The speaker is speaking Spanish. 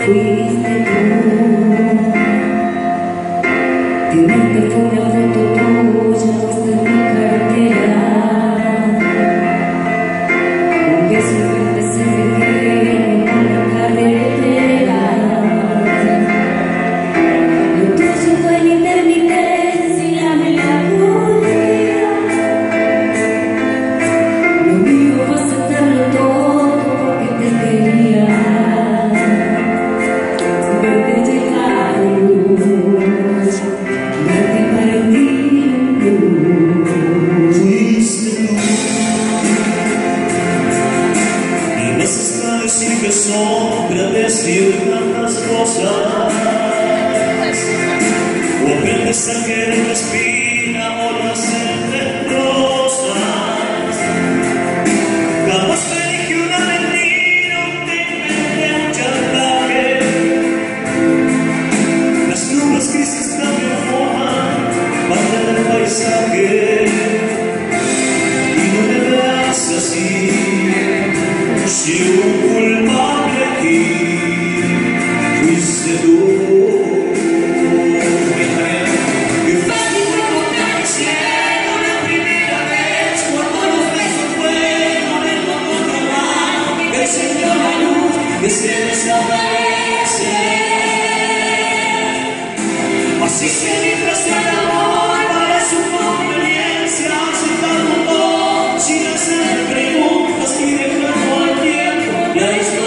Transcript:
fuiste tú. Tiene un perfume a foto tuya puesta en mi cartera. Un beso fuerte se me quedó por la carretera. Lo tuyo fue la intermitencia y la melancolía. Lo mío fue aceptarlo todo porque te quería. Verte llegar luz, verte partir luz. Fuiste tú. Y necesito decir que sombra decir tantas cosas. O aprendes a querer la espina o lo hacerte rosas. Jamás te dije una mentira, te inventé un chantaje. Las nubes grises también forman parte del paisaje. Y no me veas así, si un culpable aquí fuiste tú. Que se desaparece. Así que mientras el amor parece una conveniencia, aceptar un montón sin hacer preguntas y dejarlo al tiempo. Y ahí está.